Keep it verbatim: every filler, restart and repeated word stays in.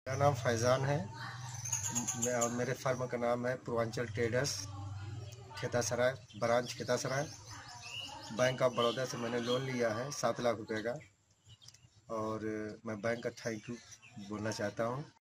मेरा नाम फैज़ान है। मैं और मेरे फर्म का नाम है Purvanchal traders, Khetasarai branch Khetasarai. Bank of Baroda से मैंने लोन लिया है सात लाख रुपए का, और मैं बैंक का थैंक यू बोलना चाहता हूँ।